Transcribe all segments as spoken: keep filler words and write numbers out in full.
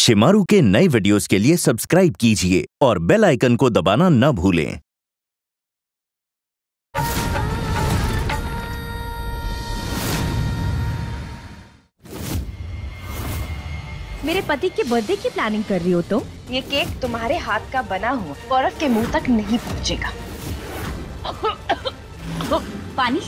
शेमारू के नए वीडियोस के लिए सब्सक्राइब कीजिए और बेल आइकन को दबाना न भूलें। मेरे पति के बर्थडे की प्लानिंग कर रही हो तो? ये केक तुम्हारे हाथ का बना हुआ गौरव के मुंह तक नहीं पहुंचेगा। पानी?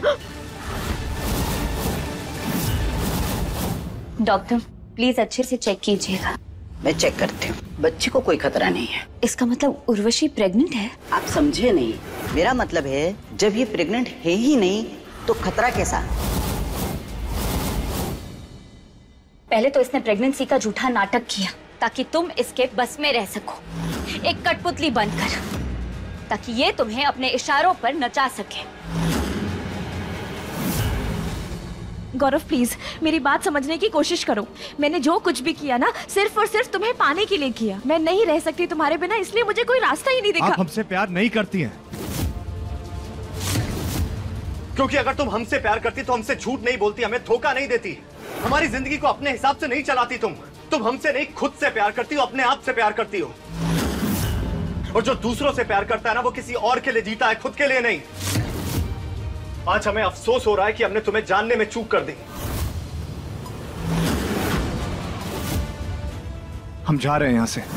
डॉक्टर प्लीज अच्छे से चेक कीजिएगा। मैं चेक करती हूँ। बच्ची को कोई खतरा नहीं है। इसका मतलब उर्वशी प्रेग्नेंट है? आप समझे नहीं, मेरा मतलब है जब ये प्रेग्नेंट है ही नहीं तो खतरा कैसा? पहले तो इसने प्रेगनेंसी का झूठा नाटक किया ताकि तुम इसके बस में रह सको, एक कठपुतली बनकर, ताकि ये तुम्हें अपने इशारों पर नचा सके। गौरव प्लीज मेरी बात समझने की कोशिश करो। मैंने जो कुछ भी किया ना सिर्फ और सिर्फ तुम्हें पाने के लिए किया। मैं नहीं रह सकती तुम्हारे बिना, इसलिए मुझे कोई रास्ता ही नहीं दिखा। आप हमसे प्यार नहीं करती हैं। क्योंकि अगर तुम हमसे प्यार करती तो हमसे झूठ नहीं बोलती, हमें धोखा नहीं देती, हमारी जिंदगी को अपने हिसाब से नहीं चलाती। तुम तुम हमसे नहीं खुद से प्यार करती हो, अपने आप से प्यार करती हो। और जो दूसरों से प्यार करता है ना वो किसी और के लिए जीता है, खुद के लिए नहीं। आज हमें अफसोस हो रहा है कि हमने तुम्हें जानने में चूक कर दी। हम जा रहे हैं यहाँ से,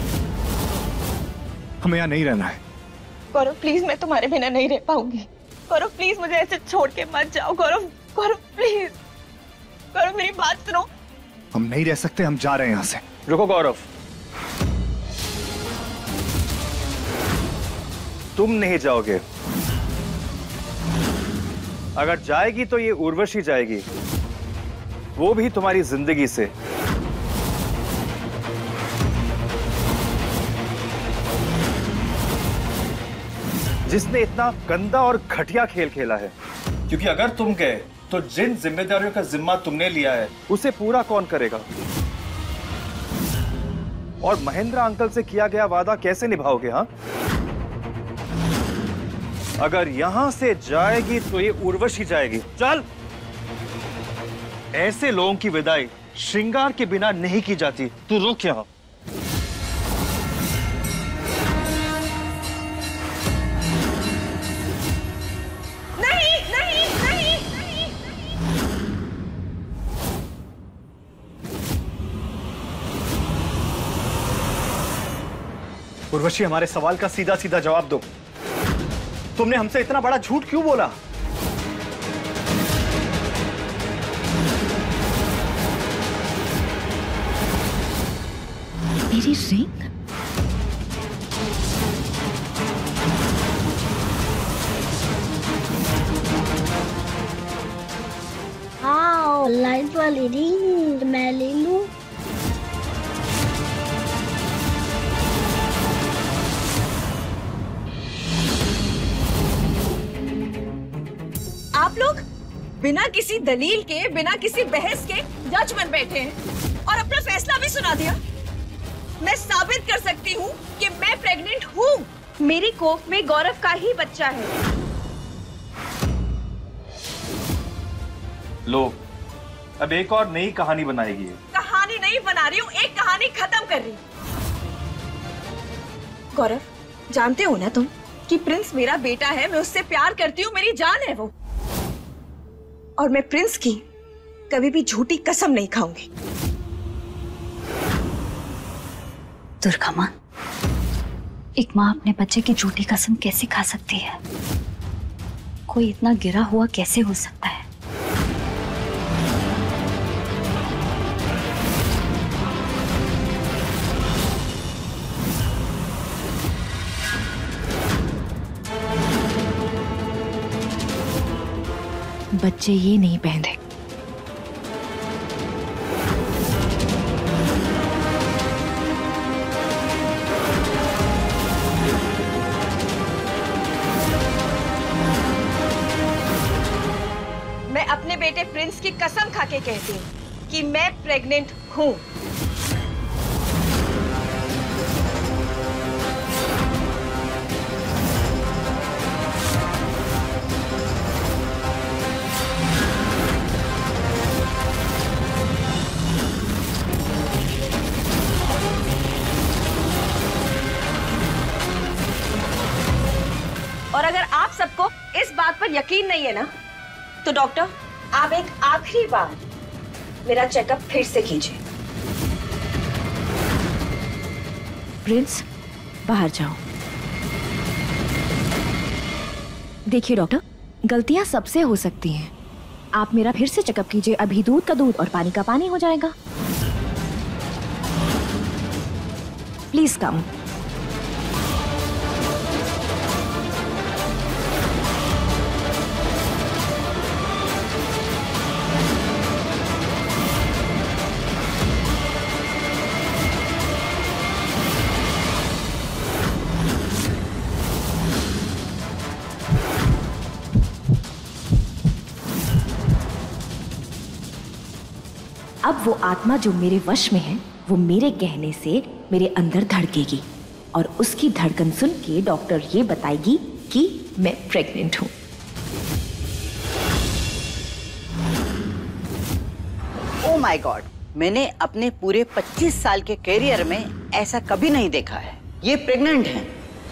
हमें यहाँ नहीं रहना है। गौरव प्लीज मैं तुम्हारे बिना नहीं रह पाऊंगी। गौरव प्लीज मुझे ऐसे छोड़ के मत जाओ। गौरव गौरव प्लीज, गौरव मेरी बात सुनो। हम नहीं रह सकते, हम जा रहे हैं यहाँ से। रुको गौरव, तुम नहीं जाओगे। अगर जाएगी तो ये उर्वशी जाएगी, वो भी तुम्हारी जिंदगी से। जिसने इतना गंदा और घटिया खेल खेला है। क्योंकि अगर तुम गए तो जिन जिम्मेदारियों का जिम्मा तुमने लिया है उसे पूरा कौन करेगा? और महेंद्र अंकल से किया गया वादा कैसे निभाओगे? हाँ, अगर यहां से जाएगी तो ये उर्वशी जाएगी। चल, ऐसे लोगों की विदाई श्रृंगार के बिना नहीं की जाती। तू रुक यहां। नहीं नहीं नहीं नहीं। उर्वशी, हमारे सवाल का सीधा सीधा जवाब दो। तुमने हमसे इतना बड़ा झूठ क्यों बोला? मेरी रिंग? हाँ, लाइट वाली रिंग मैं ले लूं। आप लोग बिना किसी दलील के, बिना किसी बहस के जज बन बैठे हैं और अपना फैसला भी सुना दिया। मैं साबित कर सकती हूँ कि मैं प्रेग्नेंट हूँ। मेरी कोख में गौरव का ही बच्चा है। लो, अब एक और नई कहानी बनाएगी। कहानी नहीं बना रही हूँ, एक कहानी खत्म कर रही हूँ। गौरव, जानते हो ना तुम कि प्रिंस मेरा बेटा है, मैं उससे प्यार करती हूँ, मेरी जान है वो। और मैं प्रिंस की कभी भी झूठी कसम नहीं खाऊंगी। दुर्गा माँ, एक माँ अपने बच्चे की झूठी कसम कैसे खा सकती है? कोई इतना गिरा हुआ कैसे हो सकता है? बच्चे ये नहीं पहने। मैं अपने बेटे प्रिंस की कसम खा के कहती हूँ कि मैं प्रेग्नेंट हूँ। और अगर आप सबको इस बात पर यकीन नहीं है ना, तो डॉक्टर आप एक आखिरी बार मेरा चेकअप फिर से कीजिए। प्रिंस, बाहर जाओ। देखिए डॉक्टर, गलतियां सबसे हो सकती हैं। आप मेरा फिर से चेकअप कीजिए। अभी दूध का दूध और पानी का पानी हो जाएगा। Please come. अब वो आत्मा जो मेरे वश में है, वो मेरे कहने से मेरे अंदर धड़केगी और उसकी धड़कन सुन के डॉक्टर ये बताएगी कि मैं प्रेग्नेंट हूं। ओह माय गॉड, मैंने अपने पूरे पच्चीस साल के कैरियर में ऐसा कभी नहीं देखा है। ये प्रेग्नेंट है।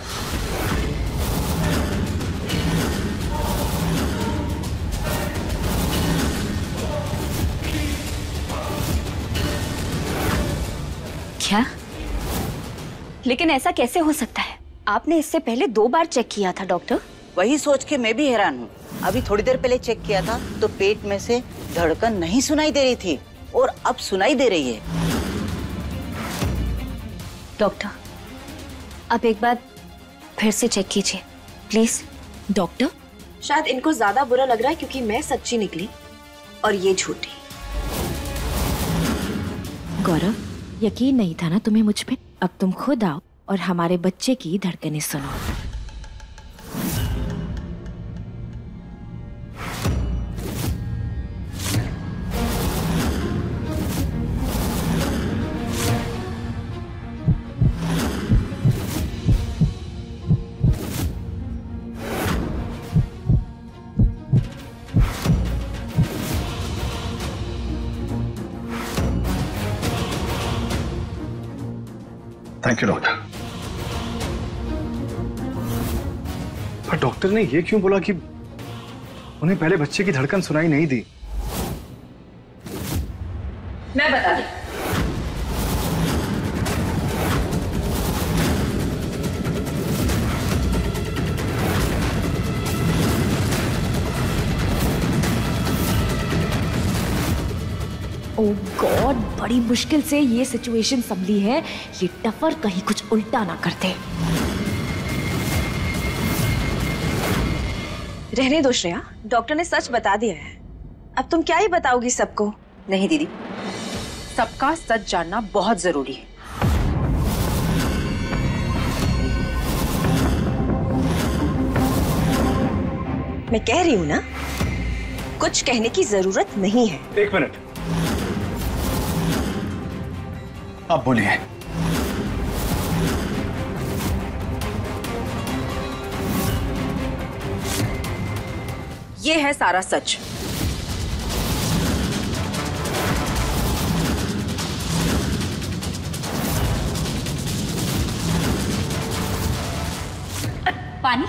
क्या? लेकिन ऐसा कैसे हो सकता है? आपने इससे पहले दो बार चेक किया था डॉक्टर। वही सोच के मैं भी हैरान हूँ। अभी थोड़ी देर पहले चेक किया था तो पेट में से धड़कन नहीं सुनाई दे रही थी और अब सुनाई दे रही है। डॉक्टर, अब एक बार फिर से चेक कीजिए प्लीज। डॉक्टर, शायद इनको ज्यादा बुरा लग रहा है क्योंकि मैं सच्ची निकली और ये झूठी। गौरव, यकीन नहीं था ना तुम्हें मुझ पे? अब तुम खुद आओ और हमारे बच्चे की धड़कनें सुनो। Thank you doctor. पर डॉक्टर ने ये क्यों बोला कि उन्हें पहले बच्चे की धड़कन सुनाई नहीं दी? मैं बता दी। ओह गॉड, बड़ी मुश्किल से ये सिचुएशन संभली है। ये टफर कहीं कुछ उल्टा ना करते। रहने दो श्रेया, डॉक्टर ने सच बता दिया है। अब तुम क्या ही बताओगी सबको? नहीं दीदी, सबका सच जानना बहुत जरूरी है। मैं कह रही हूँ ना, कुछ कहने की जरूरत नहीं है। एक मिनट, आप बोलिए। ये है सारा सच। पानी?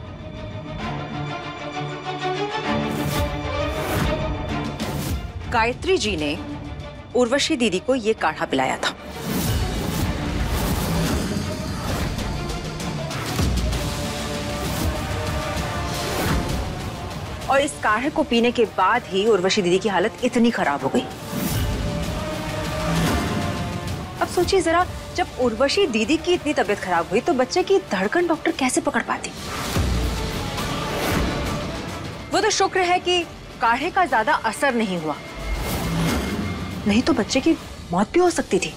गायत्री जी ने उर्वशी दीदी को ये काढ़ा पिलाया था। और इस काढ़े को पीने के बाद ही उर्वशी दीदी की हालत इतनी खराब हो गई। अब सोचिए जरा, जब उर्वशी दीदी की इतनी तबीयत खराब हुई तो बच्चे की धड़कन डॉक्टर कैसे पकड़ पाती? वो तो शुक्र है कि काढ़े का ज्यादा असर नहीं हुआ, नहीं तो बच्चे की मौत भी हो सकती थी।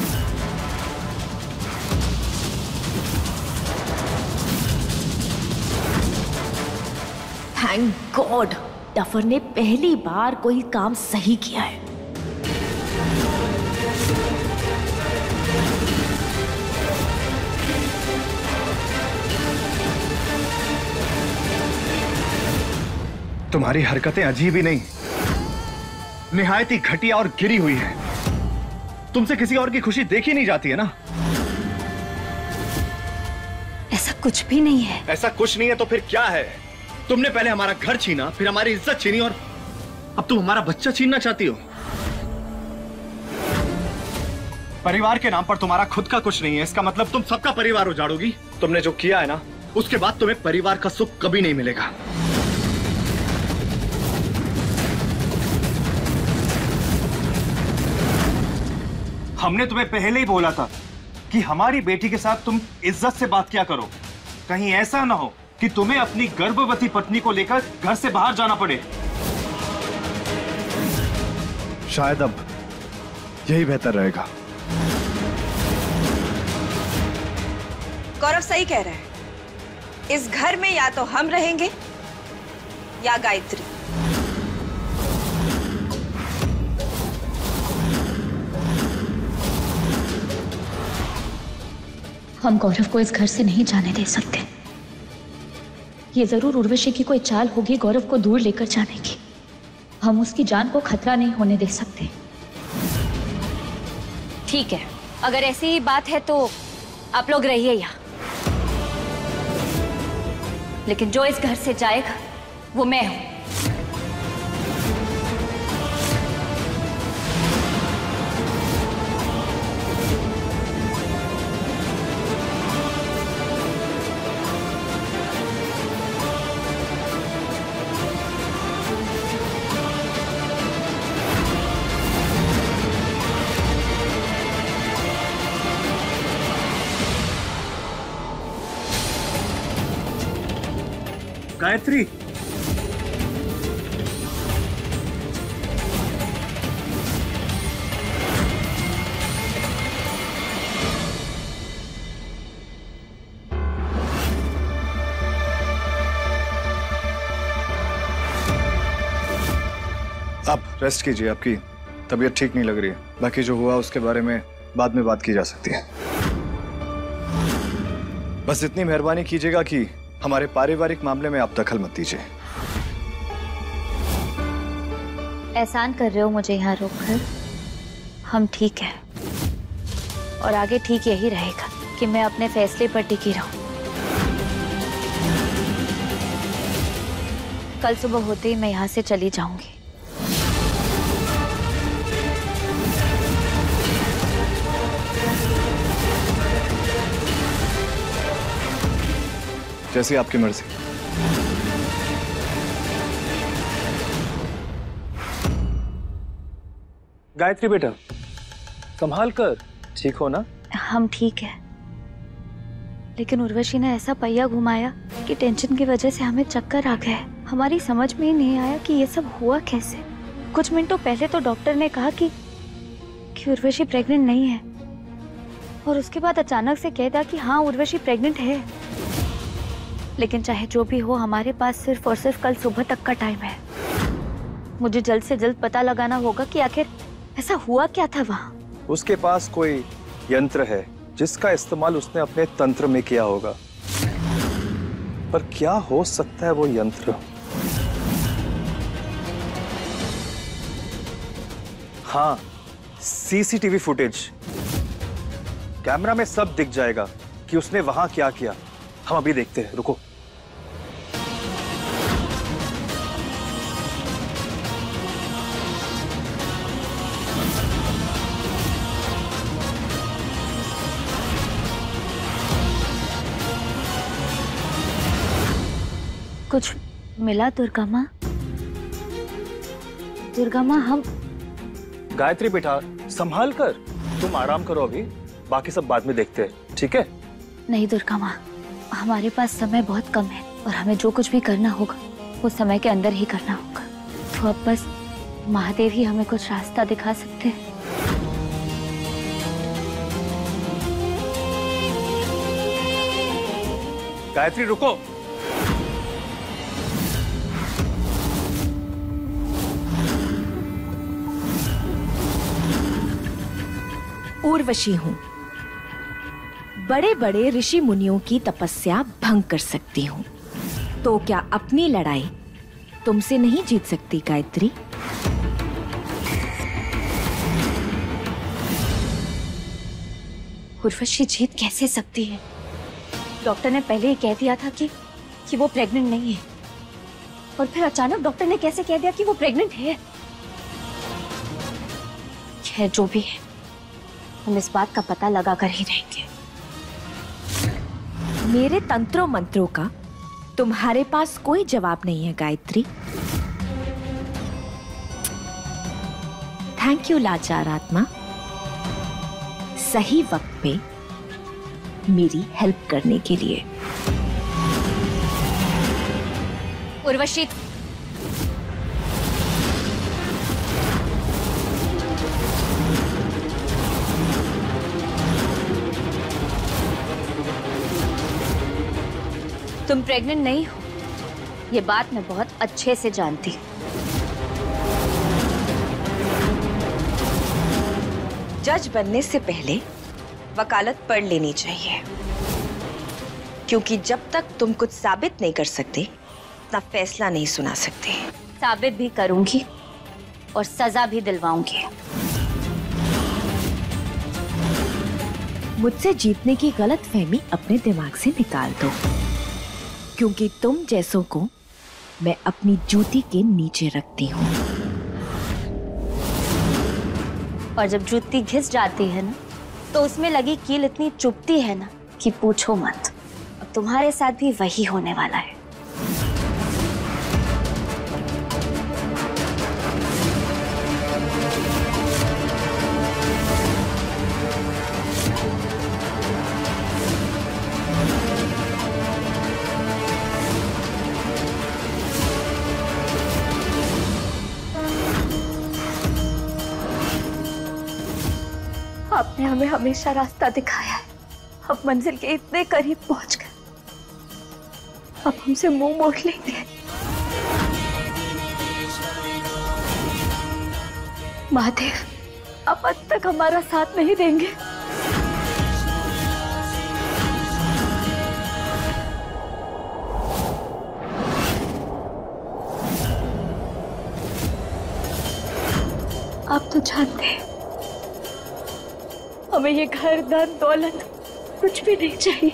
थैंक गॉड, टफर ने पहली बार कोई काम सही किया है। तुम्हारी हरकतें अजीब ही नहीं, निहायत ही घटिया और गिरी हुई है। तुमसे किसी और की खुशी देखी नहीं जाती है ना? ऐसा कुछ भी नहीं है। ऐसा कुछ नहीं है तो फिर क्या है? तुमने पहले हमारा घर छीना, फिर हमारी इज्जत छीनी और अब तुम हमारा बच्चा छीनना चाहती हो। परिवार के नाम पर तुम्हारा खुद का कुछ नहीं है, इसका मतलब तुम सबका परिवार उजाड़ोगी। तुमने जो किया है ना, उसके बाद तुम्हें परिवार का सुख कभी नहीं मिलेगा। हमने तुम्हें पहले ही बोला था कि हमारी बेटी के साथ तुम इज्जत से बात किया करो। कहीं ऐसा ना हो कि तुम्हें अपनी गर्भवती पत्नी को लेकर घर से बाहर जाना पड़े। शायद अब यही बेहतर रहेगा। गौरव सही कह रहा है। इस घर में या तो हम रहेंगे या गायत्री। हम गौरव को इस घर से नहीं जाने दे सकते। ये जरूर उर्वशी की कोई चाल होगी गौरव को दूर लेकर जाने की। हम उसकी जान को खतरा नहीं होने दे सकते। ठीक है, अगर ऐसी ही बात है तो आप लोग रहिए यहाँ, लेकिन जो इस घर से जाएगा वो मैं हूं। गायत्री, आप रेस्ट कीजिए। आपकी तबीयत ठीक नहीं लग रही है। बाकी जो हुआ उसके बारे में बाद में बात की जा सकती है। बस इतनी मेहरबानी कीजिएगा कि हमारे पारिवारिक मामले में आप दखल मत दीजिए। एहसान कर रहे हो मुझे यहाँ रोककर। हम ठीक है और आगे ठीक यही रहेगा कि मैं अपने फैसले पर टिकी रहूं। कल सुबह होते ही मैं यहाँ से चली जाऊंगी। जैसी आपकी मर्जी। गायत्री बेटा, संभाल कर, ठीक हो ना? हम ठीक है, लेकिन उर्वशी ने ऐसा पहिया घुमाया कि टेंशन की वजह से हमें चक्कर आ गए। हमारी समझ में ही नहीं आया कि ये सब हुआ कैसे। कुछ मिनटों पहले तो डॉक्टर ने कहा कि, कि उर्वशी प्रेग्नेंट नहीं है, और उसके बाद अचानक से कह दिया कि हाँ उर्वशी प्रेग्नेंट है। लेकिन चाहे जो भी हो, हमारे पास सिर्फ और सिर्फ कल सुबह तक का टाइम है। मुझे जल्द से जल्द पता लगाना होगा कि आखिर ऐसा हुआ क्या था वहाँ। उसके पास कोई यंत्र है जिसका इस्तेमाल उसने अपने तंत्र में किया होगा, पर क्या हो सकता है वो यंत्र? हाँ, सीसीटीवी फुटेज, कैमरा में सब दिख जाएगा कि उसने वहां क्या किया। हम अभी देखते हैं, रुको। कुछ मिला दुर्गा माँ? दुर्गा माँ, हम गायत्री बेटा, संभाल कर, तुम आराम करो अभी, बाकी सब बाद में देखते हैं, ठीक है? नहीं दुर्गा माँ, हमारे पास समय बहुत कम है और हमें जो कुछ भी करना होगा वो समय के अंदर ही करना होगा। तो अब बस महादेव ही हमें कुछ रास्ता दिखा सकते हैं। गायत्री रुको। उर्वशी हूं, बड़े बड़े ऋषि मुनियों की तपस्या भंग कर सकती हूँ, तो क्या अपनी लड़ाई तुमसे नहीं जीत सकती गायत्री? उर्वशी जीत कैसे सकती है? डॉक्टर ने पहले ही कह दिया था कि कि वो प्रेग्नेंट नहीं है, और फिर अचानक डॉक्टर ने कैसे कह दिया कि वो प्रेग्नेंट है। खैर जो भी है, हम इस बात का पता लगा कर ही रहेंगे। मेरे तंत्रों मंत्रों का तुम्हारे पास कोई जवाब नहीं है गायत्री। थैंक यू लाचार आत्मा, सही वक्त पे मेरी हेल्प करने के लिए। उर्वशी, तुम प्रेग्नेंट नहीं हो, ये बात मैं बहुत अच्छे से जानती हूँ। जज बनने से पहले वकालत पढ़ लेनी चाहिए, क्योंकि जब तक तुम कुछ साबित नहीं कर सकते अपना फैसला नहीं सुना सकते। साबित भी करूंगी और सजा भी दिलवाऊंगी। मुझसे जीतने की गलतफहमी अपने दिमाग से निकाल दो, क्योंकि तुम जैसों को मैं अपनी जूती के नीचे रखती हूँ। और जब जूती घिस जाती है ना, तो उसमें लगी कील इतनी चुभती है ना कि पूछो मत। अब तुम्हारे साथ भी वही होने वाला है। आपने हमें हमेशा रास्ता दिखाया है, अब मंजिल के इतने करीब पहुंच गए, अब हमसे मुंह मोड़ लेंगे। महादेव, अब अंत तक हमारा साथ नहीं देंगे। आप तो जानते हैं हमें ये घर, धन, दौलत कुछ भी नहीं चाहिए।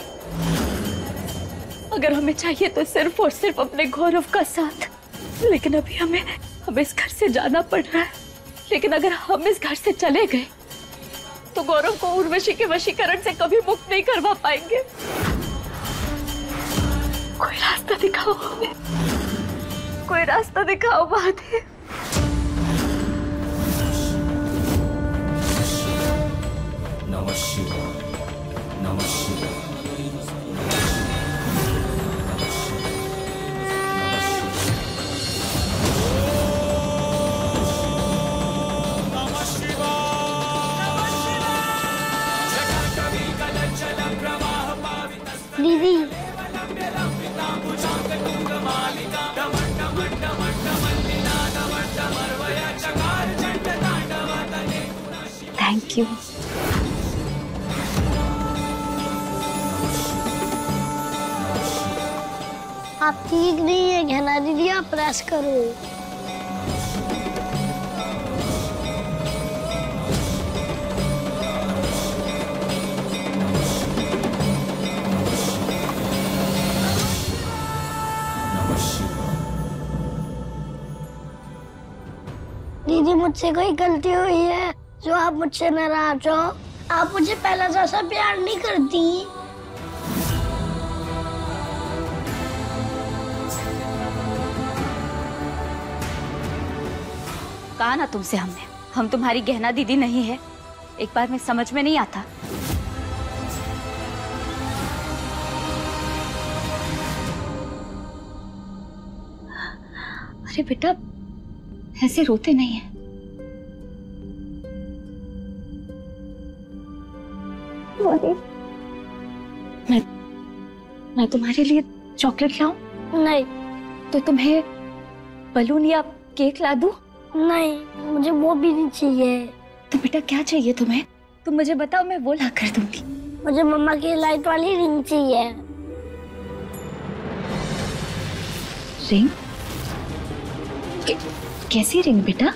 अगर हमें चाहिए तो सिर्फ और सिर्फ अपने गौरव का साथ। लेकिन अभी हमें हमें इस घर से जाना पड़ रहा है। लेकिन अगर हम इस घर से चले गए तो गौरव को उर्वशी के वशीकरण से कभी मुक्त नहीं करवा पाएंगे। कोई रास्ता दिखाओ हमें, कोई रास्ता दिखाओ महादेव। नमः शिवाय, नमः शिवाय। दीदी, थैंक यू। आप ठीक नहीं है गहना दीदी, आप प्रेस करो। दीदी, मुझसे कोई गलती हुई है जो आप मुझसे नाराज हो? आप मुझे पहला जैसा प्यार नहीं करती। कहा ना तुमसे हमने, हम तुम्हारी गहना दीदी नहीं है। एक बार में समझ में नहीं आता। अरे बेटा, ऐसे रोते नहीं है। मैं मैं तुम्हारे लिए चॉकलेट लाऊं? नहीं। तो तुम्हें बलून या केक ला दूं? नहीं, मुझे वो भी नहीं चाहिए। तो बेटा क्या चाहिए तुम्हें? तुम मुझे बताओ, मैं वो ला कर दूंगी। मुझे मम्मा की लाइट वाली रिंग चाहिए। रिंग? कैसी रिंग बेटा?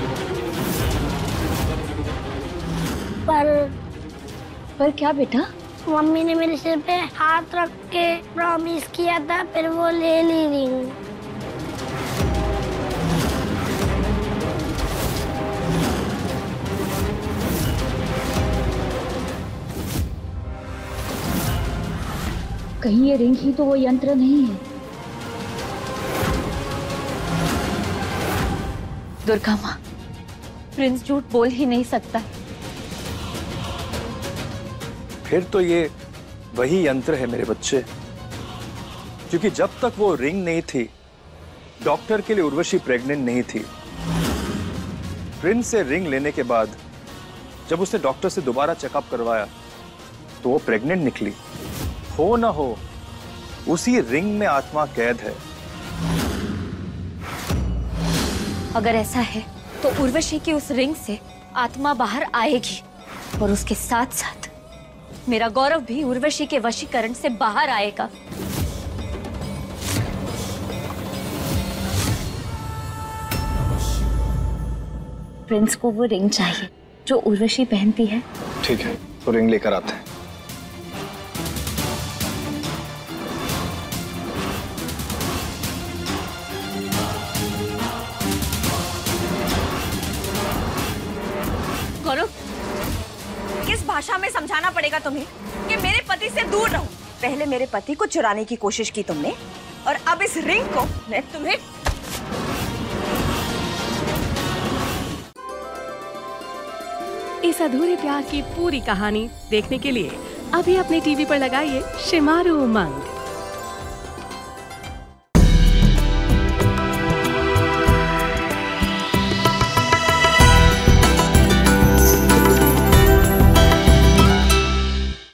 पर पर क्या बेटा? मम्मी ने मेरे सिर पे हाथ रख के प्रॉमिस किया था, फिर वो ले ली रिंग। कहीं ये रिंग ही तो वो यंत्र नहीं है। दुर्गा माँ, प्रिंस झूठ बोल ही नहीं सकता। फिर तो ये वही यंत्र है मेरे बच्चे, क्योंकि जब तक वो रिंग नहीं थी, डॉक्टर के लिए उर्वशी प्रेग्नेंट नहीं थी। प्रिंस से रिंग लेने के बाद जब उसने डॉक्टर से दोबारा चेकअप करवाया तो वो प्रेग्नेंट निकली। हो ना हो, उसी रिंग में आत्मा कैद है। अगर ऐसा है तो उर्वशी की उस रिंग से आत्मा बाहर आएगी और उसके साथ साथ मेरा गौरव भी उर्वशी के वशीकरण से बाहर आएगा। प्रिंस को वो रिंग चाहिए जो उर्वशी पहनती है। ठीक है, तो रिंग लेकर आते हैं। गौरव, किस भाषा में समझाना पड़ेगा तुम्हें कि मेरे पति से दूर रहो? पहले मेरे पति को चुराने की कोशिश की तुमने, और अब इस रिंग को मैं तुम्हें। इस अधूरे प्यार की पूरी कहानी देखने के लिए अभी अपने टीवी पर लगाइए शेमारू उमंग।